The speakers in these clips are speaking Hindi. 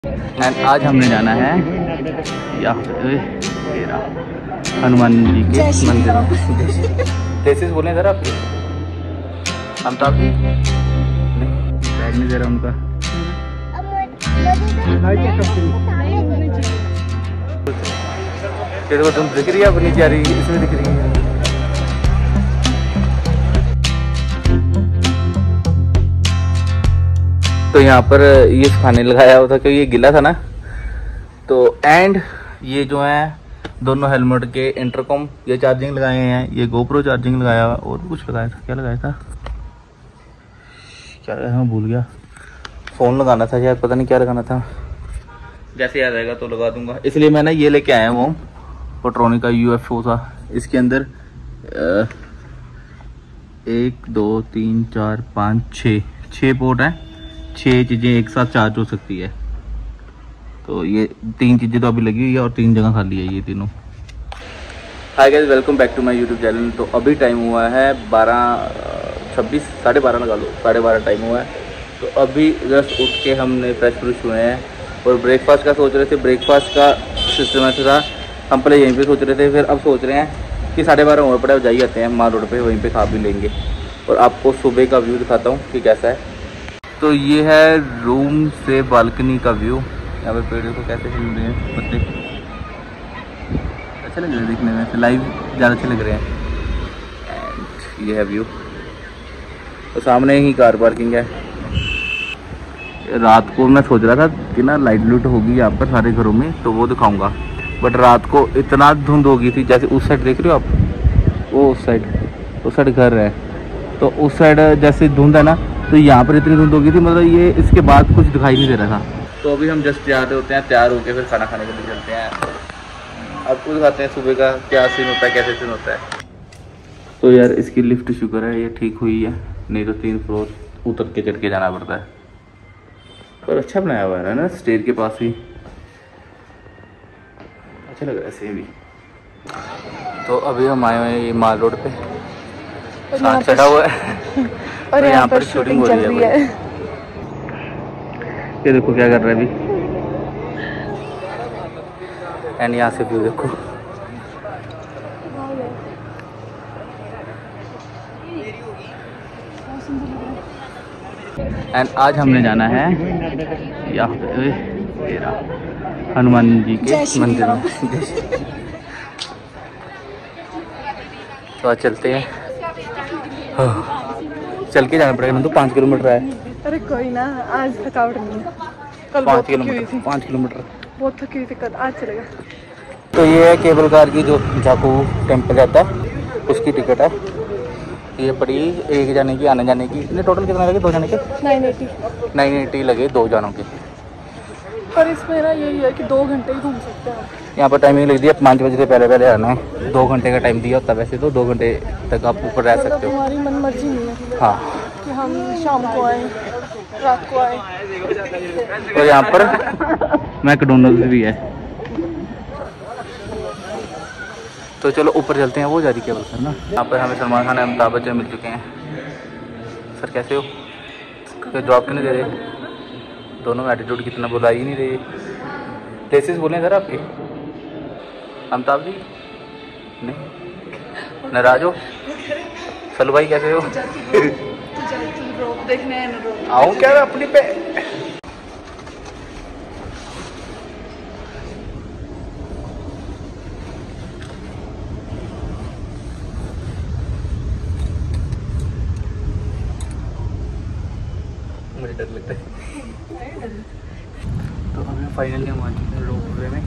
एंड आज हमने जाना है यहाँ पे हनुमान जी के मंदिर में। जैसे बोले जरा आपके अमिताभ जी बैग नहीं दे रहा उनका। देखो तुम दिख रही है अपनी जा रही इसमें दिख रही है। तो यहाँ पर ये खाने लगाया हुआ था क्योंकि ये गिला था ना। तो एंड ये जो है दोनों हेलमेट के इंटरकॉम ये चार्जिंग लगाए हैं, ये गोप्रो चार्जिंग लगाया हुआ और भी कुछ लगाया था। क्या लगाया था क्या लगाया, हाँ भूल गया। फ़ोन लगाना था शायद, पता नहीं क्या लगाना था। जैसे याद आएगा तो लगा दूंगा। इसलिए मैं ना ये लेके आया हूँ पेट्रोनिक का UFO था। इसके अंदर 1 2 3 4 5 6 पोर्ट हैं। 6 चीज़ें एक साथ चार्ज हो सकती है। तो ये 3 चीज़ें तो अभी लगी हुई है और 3 जगह खाली है ये तीनों। Hi guys, welcome back to my YouTube channel. तो अभी टाइम हुआ है 12:26, 12:30 लगा लो, 12:30 टाइम हुआ है। तो अभी जस्ट उठ के हमने फ्रेश हुए हैं और ब्रेकफास्ट का सोच रहे थे। ब्रेकफास्ट का सिस्टम ऐसा था, हम पहले यहीं पे सोच रहे थे, फिर अब सोच रहे हैं कि 12:30 हुए पड़े जा ही आते हैं माल रोड पे, वहीं पे खा भी लेंगे। और आपको सुबह का व्यू दिखाता हूँ कि कैसा है। तो ये है रूम से बालकनी का व्यू। यहाँ पे पेड़ को कैसे हिल रहे हैं पत्ते, अच्छे लग रहे हैं दिखने में, लाइव ज़्यादा अच्छे लग रहे हैं। एंड ये है व्यू। तो सामने ही कार पार्किंग है। रात को मैं सोच रहा था कि ना लाइट लूट होगी यहाँ पर सारे घरों में, तो वो दिखाऊंगा। बट रात को इतना धुंध हो गई थी। जैसे उस साइड देख रहे हो आप, वो उस साइड घर है, तो उस साइड जैसे धुंध है ना, तो यहाँ पर इतनी धुंध हो गई थी, मतलब ये इसके बाद कुछ दिखाई नहीं दे रहा था। तो अभी हम जस्ट जा रहे होते हैं, तैयार होके फिर खाना खाने के लिए चलते हैं। आपको दिखाते हैं सुबह का क्या सीन होता है, कैसे सीन होता है। तो यार इसकी लिफ्ट शुक्र है ये ठीक हुई है, नहीं तो 3 फ्लोर उतर के चढ़ के जाना पड़ता है। पर अच्छा बनाया हुआ है ना, स्टेज के पास ही अच्छा लग रहा है ऐसे भी। तो अभी हम आए हुए हैं ये माल रोड पे, सांड चढ़ा हुआ है और यहाँ पर शूटिंग हो रही है। ये देखो क्या कर रहा है अभी। एंड यहाँ से व्यू देखो। एंड आज हमने जाना है यहाँ पे हनुमान जी के मंदिर में। तो आज चलते हैं। चल के जाना पड़ेगा, तो 5 किलोमीटर है। अरे कोई ना, आज थकावट नहीं है। कल 5 किलोमीटर 5 किलोमीटर बहुत थकी हुई थी कल, आज चलेगा। तो ये है केबल कार की जो जाकू टेम्पल जाता है, उसकी टिकट है। ये पड़ी 1 जाने की, आने जाने की। इतने टोटल कितना लगे 2 जाने के? 980 लगे 2 जानों के। पर इसमें ना यही है कि 2 घंटे ही घूम सकते हैं। यहाँ पर टाइमिंग लिख दिया 5 बजे से पहले आना है। 2 घंटे का टाइम दिया होता है, वैसे तो 2 घंटे तक आप ऊपर रह सकते हो। हमारी मन मर्जी नहीं है हाँ, कि हम शाम को आए रात को आए। तो यहाँ पर मैकडोनल्ड्स भी है। तो चलो ऊपर चलते हैं, वो जा रही केबल कार ना। यहाँ पर हमें सलमान खान अमिताभ बच्चन मिल चुके हैं। सर कैसे हो? तो जॉब क्यों नहीं दे रहे? दोनों में एटीट्यूड कितना, बुला ही नहीं रहे। टेसिस बोले सर आपके अमिताभ जी? नहीं नाराज हो? सलू भाई कैसे हो? आऊँ क्या मैं अपनी पे? मुझे डर लगता है। तो हमें फाइनली हम आ चुके हैं रोपवे में।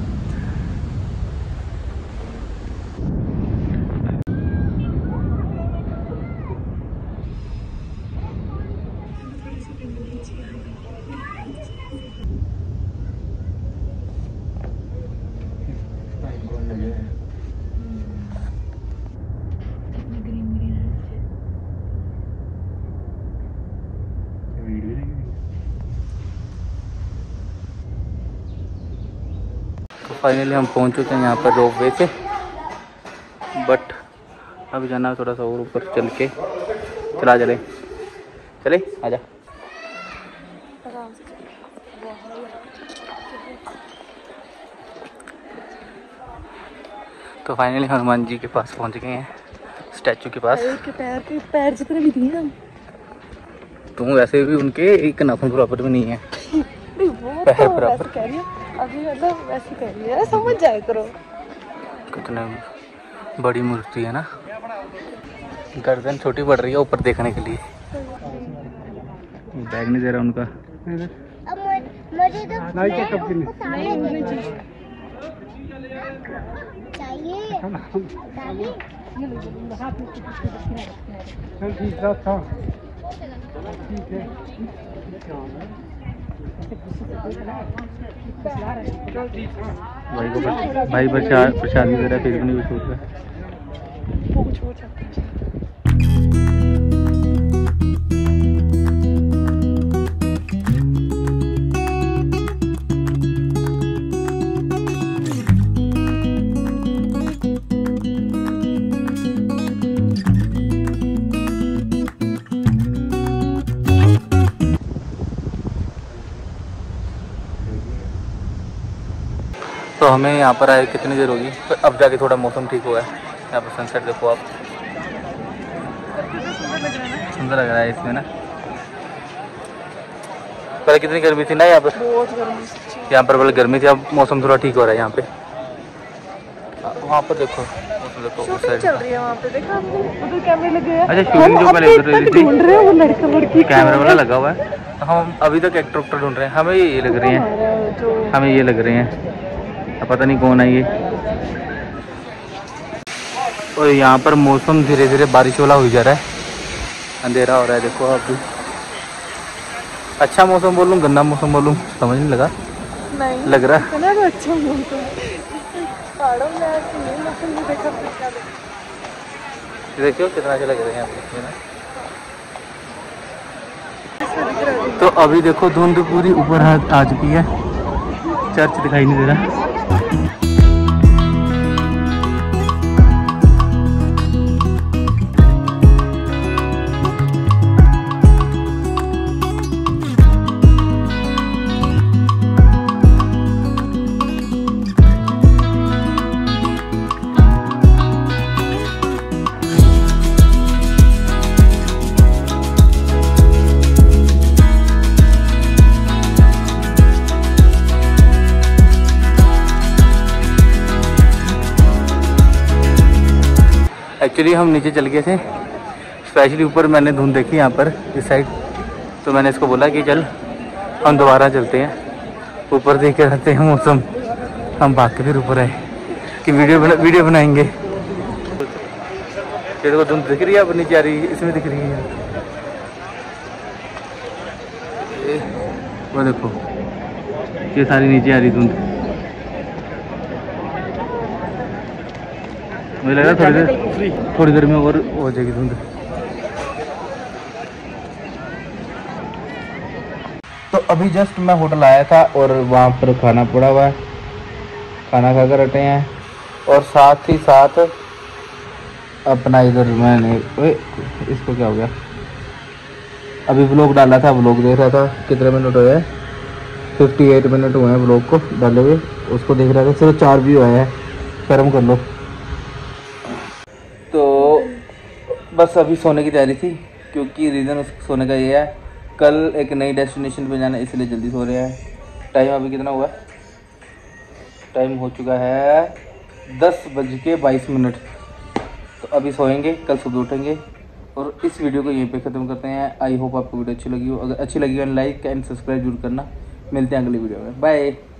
तो फाइनली हम पहुंच चुके हैं यहाँ पर रोपवे से। बट अभी जाना है थोड़ा सा और ऊपर चल के। चला चले आजा। तो फाइनली हनुमान जी के पास पहुंच गए हैं, स्टैचू के पास। के पैर जितने भी दिए ना, तुम वैसे भी उनके एक नाखून बराबर में नहीं है। वो पैर तो बराबर वैसे कह रही है अभी, मतलब वैसे कह रही है, समझ जाया करो। कितने बड़ी मूर्ति है ना, गर्दन छोटी पड़ रही है ऊपर देखने के लिए। बैग नहीं दे रहा उनका। भाई प्रसाद नहीं दे रहा, फिर भी नहीं कुछ होता। तो हमें यहाँ पर आए कितनी देर होगी, तो अब जाके थोड़ा मौसम ठीक हुआ है। यहाँ पर सनसेट देखो आप, सुंदर लग रहा है इसमें ना। पहले कितनी गर्मी थी ना यहाँ पर, बहुत गर्मी, यहाँ पर पहले गर्मी थी, अब मौसम थोड़ा ठीक हो रहा है यहाँ पे। वहाँ पर देखो, शूटिंग चल रही है वहाँ पे, देखा आपने उधर कैमरे लगे हैं। अच्छा, शूटिंग जो पहले उधर रही थी, ढूंढ रहे हैं वो लड़का लड़की, कैमरा वाला लगा हुआ है। तो हम अभी तक एक्टर उक्टर ढूंढ रहे हैं, हमें ये लग रही हैं, हमें ये लग रहे हैं, अब पता नहीं कौन है ये। और यहाँ पर मौसम धीरे धीरे बारिश वाला हो जा रहा है, अंधेरा हो रहा है देखो अभी। अच्छा मौसम बोलूँ गंदा मौसम बोलूँ समझ नहीं लगा, नहीं लग रहा इतना तो अच्छा मौसम, पहाड़ों में ऐसे नहीं मौसम भी देखा फिर क्या देखो कितना अच्छा लग रहा है यहाँ पे ना। देखा। तो अभी देखो धुंध पूरी ऊपर आ चुकी है, चर्च दिखाई नहीं दे रहा। एक्चुअली हम नीचे चल गए थे, स्पेशली ऊपर मैंने धुंध देखी यहाँ पर इस साइड, तो मैंने इसको बोला कि चल हम दोबारा चलते हैं, ऊपर देख के रहते हैं मौसम। हम भाग के फिर ऊपर आए कि वीडियो बनाएंगे। ये देखो धुंध दिख रही है, अब नीचे आ रही है, इसमें दिख रही है, वो देखो ये सारी नीचे आ रही धुंध। मुझे लग रहा है थोड़ी देर में और हो जाएगी धुंध। तो अभी जस्ट मैं होटल आया था और वहाँ पर खाना पड़ा हुआ है, खाना खा कर हटे हैं। और साथ ही साथ अपना इधर मैंने इसको क्या हो गया, अभी व्लॉग डाला था, व्लॉग देख रहा था। कितने मिनट हुए हैं, 58 मिनट हुए हैं व्लॉग को डाले हुए, उसको देख रहा था। सिर्फ 4 व्यू आए हैं, शर्म कर लो। तो बस अभी सोने की तैयारी थी, क्योंकि रीज़न उस सोने का ये है, कल एक नई डेस्टिनेशन पे जाना है, इसलिए जल्दी सो रहे हैं। टाइम अभी कितना हुआ है, टाइम हो चुका है 10:22। तो अभी सोएंगे, कल सुबह उठेंगे। और इस वीडियो को यहीं पे ख़त्म करते हैं। आई होप आपको वीडियो अच्छी लगी हो, अगर अच्छी लगी हो लाइक एंड सब्सक्राइब जरूर करना। मिलते हैं अगली वीडियो में, बाय।